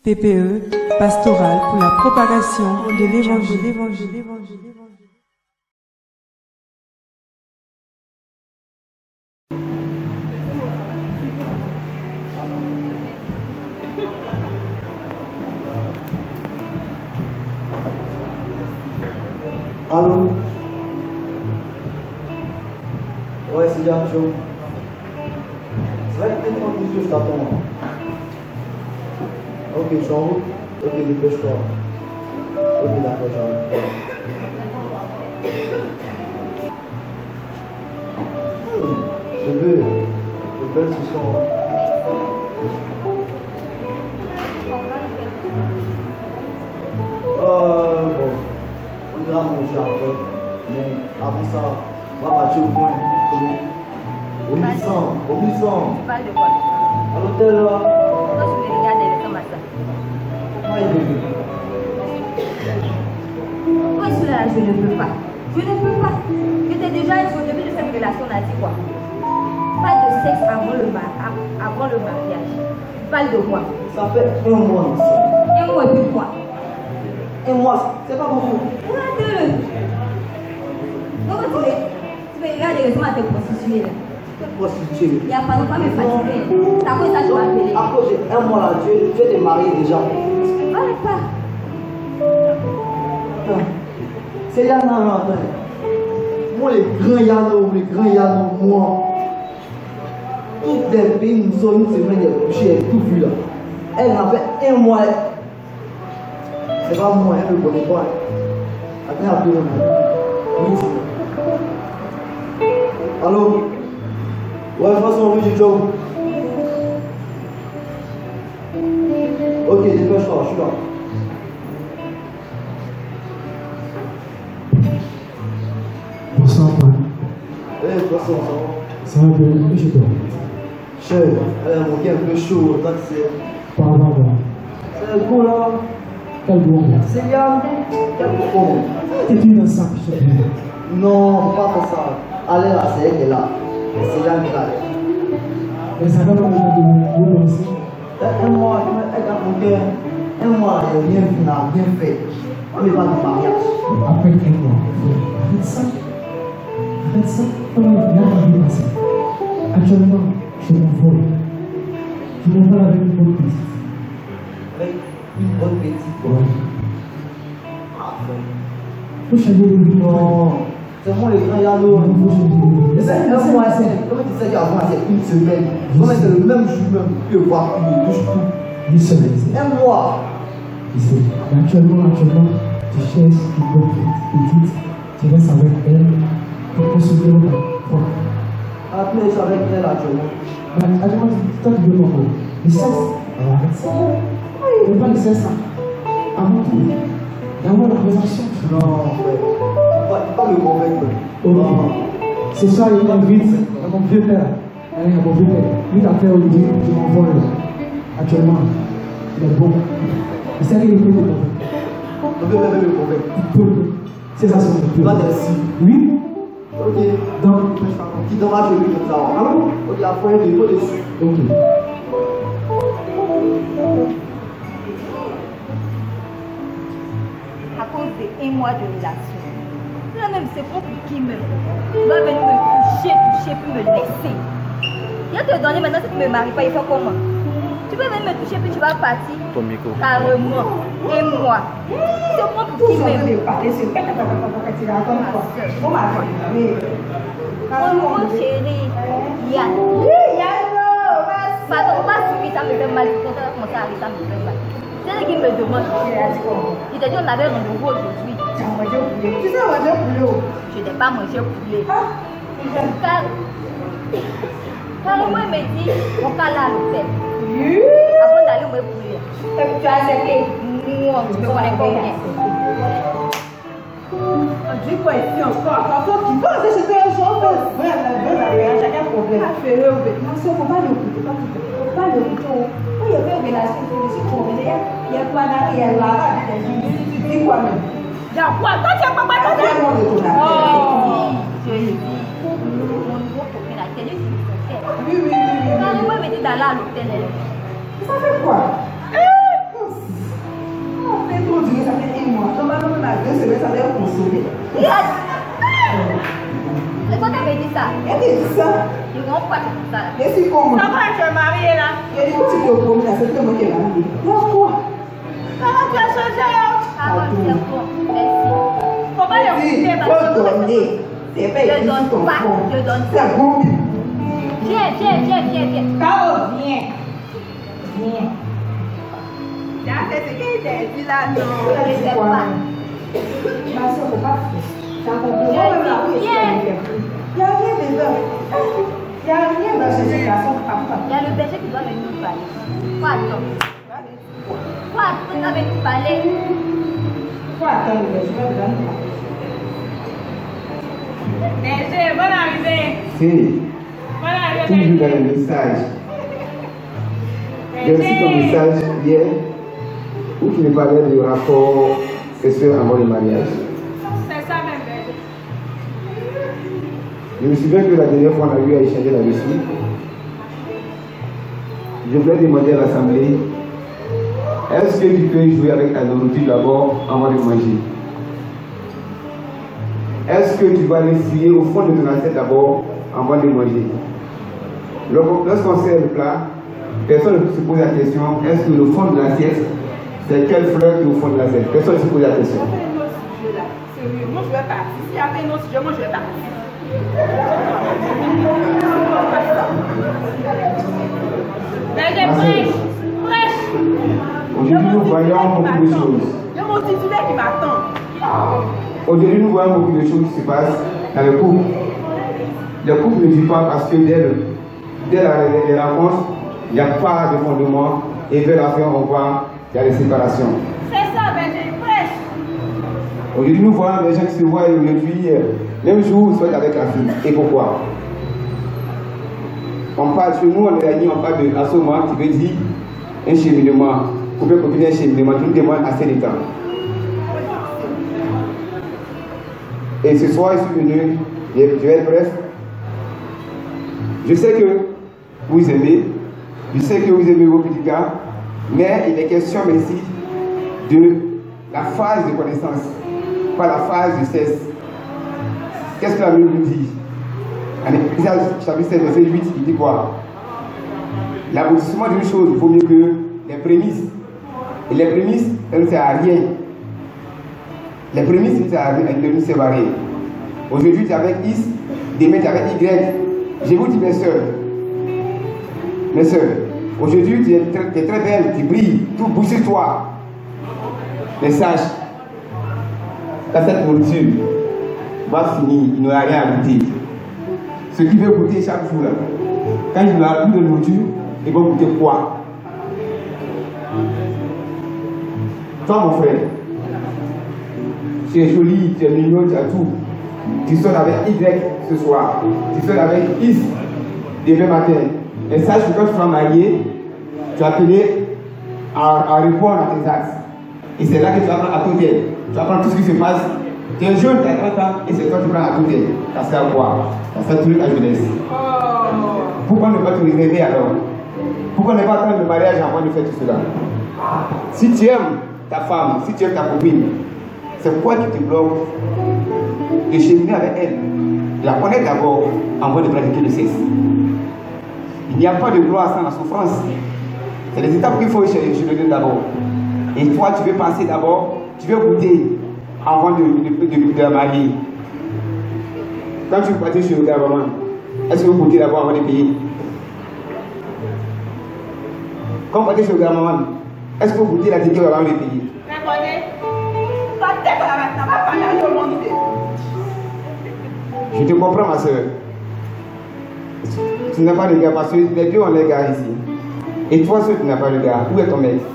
TPE, pastorale pour la propagation de l'Évangile. Allô? Ouais, c'est bien, Joe. C'est vrai que t'es tranquille, je t'attends. Ok, je suis en route. Ok, dépêche-toi. Ok, d'accord, j'arrive. Je veux ce soir. Bon. On ira manger après. Mais avant ça, on va partir au point. Au 1100. Au 1100. Tu parles de quoi? À l'hôtel là. Quand tu me regardes, elle est comme ça. Moi, il est. Moi, celui-là, je ne peux pas. Je ne peux pas. Je t'ai déjà dit au début de cette relation, on a dit quoi? Pas de sexe avant le mariage. Tu parles de quoi? Ça fait un mois ensemble. Un mois et puis quoi? Un mois, c'est pas beaucoup. Regarde-le. Donc, tu me regardes et récemment à te prostituer là. Prostituée. Il n'y a pas longtemps, mais fatigué. C'est à cause de ça que je m'appelle. À cause de un mois là, tu es marié déjà. Tu ne parles pas. Attends. C'est là, non, attends. Moi, les grands yanos, moi. Toutes les pays, nous sommes une semaine de coucher, elle tout vu là. Elle m'a fait un mois. C'est pas moi, elle ne me connaît pas. Attends, un peu, oui. Allô? Ouais, je passe mon du job. Ok, dépêche-toi, je suis là. Bonsoir, Paul. Eh, poisson, ça va? Ça va bien, et chez toi? Cher, mon gars un peu chaud, tant que c'est. Pardon, C'est le coup là. quel bon gars. C'est Yann. Quel bon. T'es dans ça, je te plaît. Non, pas comme ça. Allez là, c'est elle qui est là. C'est Yann qui est là. Mais ça va pas me faire de vous aussi. Un mois, elle a mon gars. Un mois, elle n'a rien vu, n'a rien fait. On n'est pas de mariage. Après un mois, arrête ça. Arrête ça. Comment il y a la vie passée? Actuellement, je m'envole. Je m'envole avec une bonne petite. Avec une bonne petite. Ouais. Faut changer de vie. Non, c'est moi les grands yanos. Faut changer de vie. C'est un mois, comment tu sais qu'avant c'est une semaine? Comment c'est le même jour même que voir une touche tout? Une semaine, c'est. Un mois. Ici. Actuellement, tu cherches une bonne petite. Tu restes avec elle. Pour consulter le quoi. Après, je suis avec elle actuellement. Actuellement, toi, tu veux quoi? Le sexe. Alors, arrête ça. Mais pas le sexe, avant tout. D'abord, la conversation. Non, frère. Pas me convaincre. Ok. Ce soir, il m'invite à mon vieux père. À mon vieux père. Lui, t'as fait Olivier, je m'envole. Actuellement, il est bon. Il sait qu'il est bon. Je vais même me convaincre. C'est ça, son Tu vas dire si. Oui. Ok. Donc, Qui t'en va chez lui comme ça. allô? Ok, la fois, il faut dessus. Ok. À cause de un mois de relation. Là même, c'est pas pour qui même. Tu vas venir me toucher, puis me laisser. Je vais te donner maintenant si tu ne me maries pas, il faut comment? Tu peux venir me toucher, puis tu vas partir. Ton micro. Carrément. Et moi. C'est moi pour qui même. Mon chéri, Yann. Pardon, pas si ça me fait mal. Quand ça va commencer à arriver, ça me fait mal. C'est lui qui me demande. Il t'a dit on avait rendez-vous aujourd'hui. Tu sais, on va dire poulet. Je n'ai pas mangé poulet. Carrément, il me dit on va aller à l'hôtel. Avant d'aller au poulet. Tu as accepté? Non, je ne connais pas bien. On dit quoi ici encore? Quand tu penses que c'était un jour, chacun problème. Non, il ne faut pas l'écouter. Il ne faut pas l'écouter. Quand il y avait une relation, je suis convenue. Il y a quoi là? Il y a là. Tu dis quoi même? Il y a quoi? Toi, tu n'as pas parlé de ça? Oh, je dis, mon nouveau copain là, c'est lui qui me fait. Oui. Carrément, il me dit d'aller à l'hôtel. Ça fait quoi? 2 semaines, ça va consommer. Et quand t'avais dit ça? Elle t'a dit ça. Je ne comprends pas ça. Et c'est comment? Comment tu es mariée là? Il dit que tu te promènes, c'est toi qui es mariée. Pourquoi? Comment tu as changé? Ah, c'est bon. Merci. Faut pas le couper parce que faut donner. C'est pas écrit sur ton compte. Je donne pas. C'est bon. Viens. Caro, viens. C'est ce qu'il t'a dit là, non. Je ne sais pas. Ma soeur, faut pas faire. Ça comprend. Il n'y a rien dedans. Il n'y a rien dans cette situation. Il y a le berger qui doit venir nous parler. Faut attendre. Faut attendre avec nous parler. Faut attendre le berger va nous parler. Berger, bonne arrivée. Si, Bonne arrivée. toujours dans le message. J'ai reçu ton message hier où tu me parlais du rapport sexuel avant le mariage. C'est ça même, berger. Je me souviens que la dernière fois on a eu à échanger là-dessus. Je voulais demander à l'Assemblée, est-ce que tu peux jouer avec ta nourriture d'abord avant de manger? Est-ce que tu vas l'essuyer au fond de ton assiette d'abord avant de manger? Lorsqu'on sert le plat, personne ne se pose la question, est-ce que le fond de l'assiette, c'est quelle fleur qui est au fond de l'assiette? Personne ne se pose la question. Sérieux, moi je vais partir. S'il y avait un autre sujet, moi je vais partir. Aujourd'hui, nous voyons beaucoup de choses. Il y a mon titulaire qui m'attend. Aujourd'hui, nous voyons beaucoup de choses qui se passent dans le couple. Le couple ne vit pas parce que dès la rencontre, il n'y a pas de fondement et vers la fin, on voit qu'il y a des séparations. C'est ça, berger, prêche. Aujourd'hui, nous voyons des gens qui se voient aujourd'hui, même jour, ils sont avec la fille. Et pourquoi? On parle, chez nous, on est on parle de assommement qui veut dire un cheminement. Couper un cheminement, tout demande assez de temps. Et ce soir, je suis venu, je vais être bref. Je sais que vous aimez, je sais que vous aimez vos petits gars, mais il est question ici de la phase de connaissance, pas la phase de cesse. Qu'est-ce que la Bible nous dit? En Ecclésiaste chapitre 7, verset 8, il dit quoi? L'aboutissement d'une chose vaut mieux que les prémices. Et les prémices, elles ne servent à rien. Les prémices ne servent à rien. Aujourd'hui, tu es avec X, demain, tu es avec Y. Je vous dis, mes soeurs, aujourd'hui, tu es très belle, tu brilles, tout bouge sur toi. Mais sache, dans cette nourriture, va finir, il n'y aura rien à goûter. Ceux qui veulent goûter chaque jour, là, quand il n'y aura plus de nourriture, ils vont goûter quoi? Toi, mon frère, tu es joli, tu es mignon, tu as tout. Tu sors avec Y ce soir, tu sors avec X demain matin. Et sache que quand tu seras marié, tu as appelé à répondre à tes actes. Et c'est là que tu vas prendre à tout elle. Tu vas prendre tout ce qui se passe. Tu es jeune, tu as 30 ans, et c'est toi qui prends à tout elle. Ça sert à quoi? Ça sert toute ta jeunesse. Pourquoi ne pas te réserver alors? Pourquoi ne pas attendre le mariage avant de faire tout cela? Si tu aimes ta femme, si tu aimes ta copine, c'est quoi qui te bloque de cheminer avec elle? De la connaître d'abord avant de pratiquer le sexe. Il n'y a pas de gloire sans la souffrance. C'est les étapes qu'il faut cheminer d'abord. Et toi, tu veux passer d'abord, tu veux goûter avant de la marier. Quand tu partais chez le gouvernement, est-ce que vous goûtez d'abord avant de payer? Quand vous partez chez le gouvernement, est-ce que vous goûtez la ticket avant de payer? Je te comprends, ma soeur. Tu n'as pas de gars parce que les deux ont les gars ici. Et toi, seul, tu n'as pas de gars. Où est ton mec?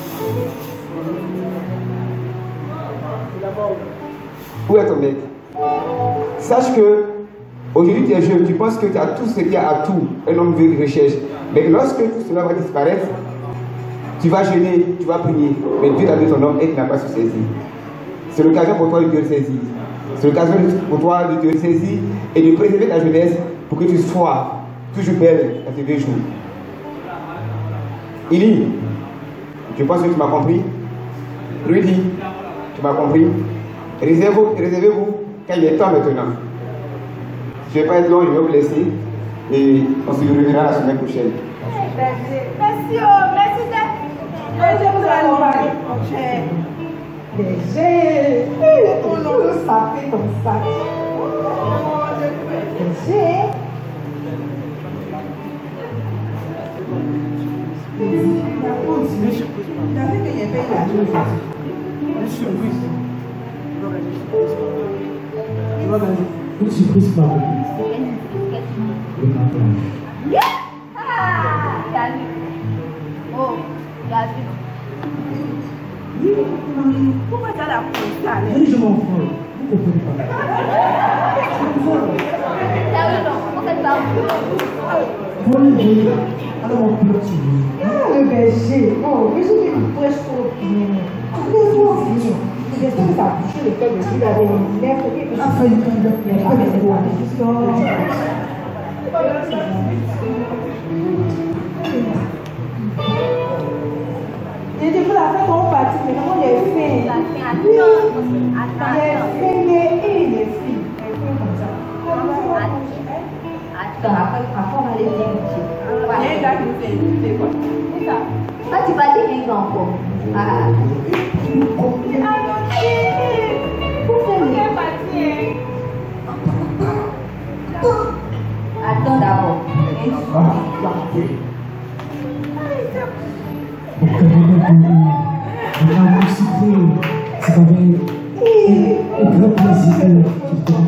Où est ton mec? Sache que aujourd'hui tu es jeune, tu penses que tu as tout ce qu'il y a à tout. Un homme veut recherche. Mais lorsque tout cela va disparaître, tu vas jeûner, tu vas prier. Mais Dieu t'a donné ton homme et tu n'as pas su saisir. C'est l'occasion pour toi de te saisir. C'est l'occasion pour toi de te saisir et de préserver ta jeunesse pour que tu sois toujours belle dans tes vieux jours. Ili, je pense que tu m'as compris. Rudy, tu m'as compris. Réservez-vous quand il est temps maintenant. Je ne vais pas être long, je vais vous laisser et on se reverra la semaine prochaine. Merci, merci d'être. Je vous accompagne. Léger. On nous sapé comme ça. Léger. Il a vu qu'il y avait une surprise. Une surprise par le matin. Ah, t'as vu. Oh, t'as vu. Pourquoi tu as la pousse? Je m'en fous. Vous comprenez pas. T'as vu, non, on fait pas. Bonjour. Alors, mon petit. Le berger. Oh, mais je dis que tu es trop bien. Laisse-moi venir. J'espère que ça a touché le cœur de celui avec une lèvre. Enfin, il prend de J'ai dit que la fin qu'on partit, mais comment les filles? Attends. Les filles. Attends, après on va aller vérifier. Il y a un gars qui nous fait inviter quoi? C'est ça. Ah, tu vas dire qu'il encore. Ah. Attends d'abord. C'est avec un grand plaisir qu'il te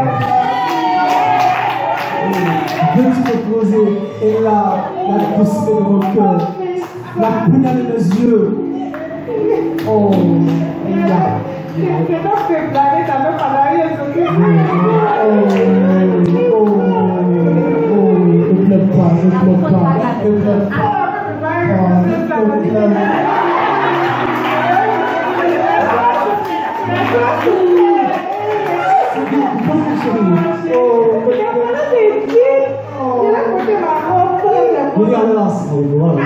veux-tu te poser et la possibilité de mon cœur, la punaise de nos yeux. Oh, il y a. Je ne peux blaguer, ça ne veut pas rien s'occuper. Ne pleure pas, ne pleure pas, ne pleure pas. Regarde là, voilà.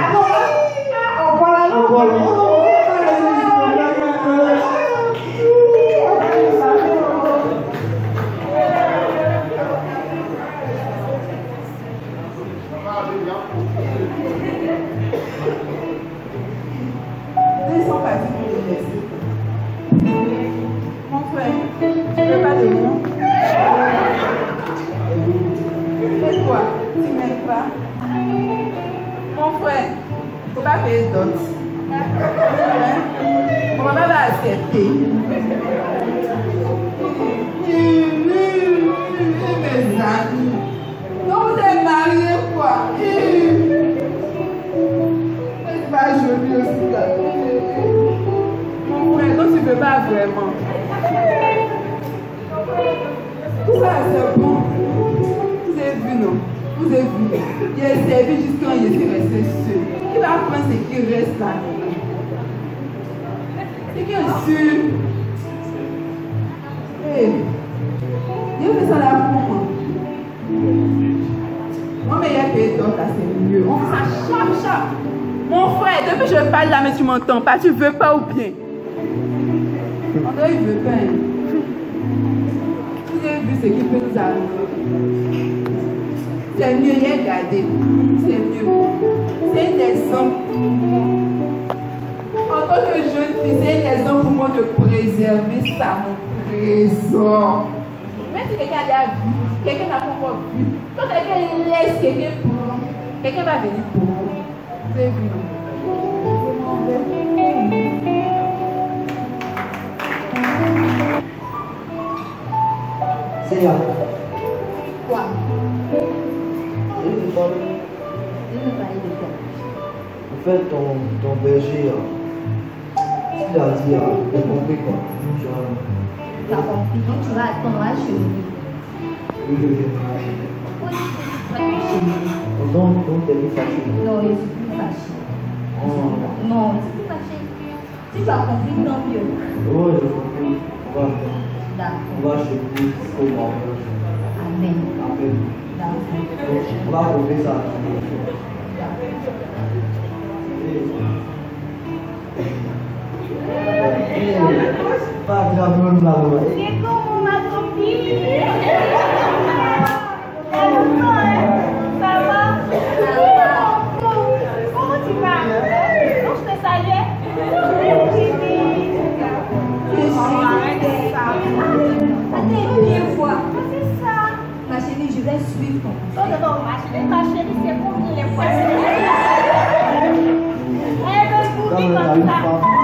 Mon frère, tu ne veux pas de moi? C'est quoi? Tu ne m'aimes pas? Mon frère, il ne faut pas payer d'autres. Mon maman va accepter. Mes amis. Donc vous êtes mariés quoi? C'est pas joli aussi là. Mon frère, donc tu ne veux pas vraiment. Tout ça c'est bon. Vous avez vu non? Vous avez vu. Il a servi jusqu'à quand il était resté seul. Il va prendre ce qui reste là. C'est qui est sûr? Dieu fait ça là pour moi. Moi, mais il y a payé d'autres là, c'est mieux. On fait ça chaque. Mon frère, depuis que je parle là, mais tu m'entends pas. Tu veux pas ou bien? On dirait qu'il veut pas. Hein. Vous avez vu ce qui peut nous arriver. C'est mieux, il est gardé. C'est mieux. C'est un exemple. En tant que jeune fille, c'est un exemple pour moi de préserver ça, mon trésor. Même si quelqu'un a déjà vu, quelqu'un n'a pas encore vu. Quand quelqu'un laisse quelqu'un pour, quelqu'un va venir pour vous. Vous avez vu. Seigneur. Quoi? Je vais te parler. Je veux parler de quoi? En fait, ton berger, il a dit, il a compris quoi. Tu as compris, donc tu vas attendre à chez lui. Oui, oui, oui. Oui, tu vas chez lui. Donc, t'es plus fâché. Non, je suis plus fâchée. Oh. Non, je suis plus fâchée. Si tu as compris, tant mieux. Oui, j'ai compris. D'accord. On va chez lui au mariage. Amen. Amen. D'accord. Donc, on va prouver ça. D'accord. Pas grave, même là. C'est comme ma copine. Ça va? Comment tu vas? Donc je te saluais. Attends, une fois. C'est ça. Ma chérie, je vais suivre ton conseil. Oh non, ma chérie, c'est combien les fois? Elle veut bouger comme ça.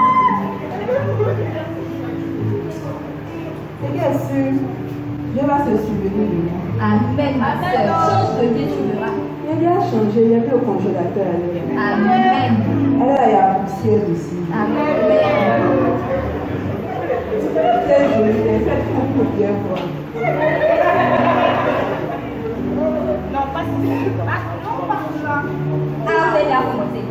C'est bien sûr. Dieu va se souvenir de moi. Amen, ma soeur. Change de vie, tu verras. Il a bien changé, il n'y a plus au congélateur. Amen. Elle a la poussière ici. Amen. C'est joli, elle fait tout bien voir. Non, pas ça. Non, pas ça. Ah, c'est la remontée.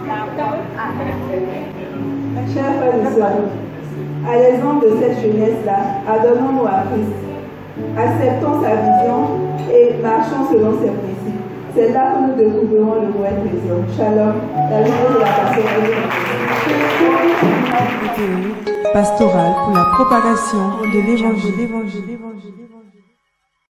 Chers frères et sœurs, à l'exemple de cette jeunesse-là, adonnons-nous à Christ. Acceptons sa vision et marchons selon ses principes. C'est là que nous découvrirons le vrai trésor. Shalom, la journée de la passion. Pastorale pour la propagation de l'évangile.